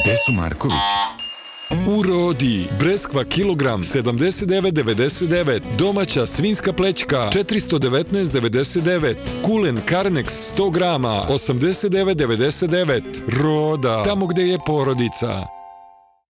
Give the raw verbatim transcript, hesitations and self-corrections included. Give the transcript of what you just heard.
Gde su Markovići? U Rodi, breskva kilogram sedamdeset devet devedeset devet, domaća svinjska plećka četiristo devetnaest devedeset devet, kulen Karnex sto grama osamdeset devet devedeset devet. Roda, tamo gde je porodica.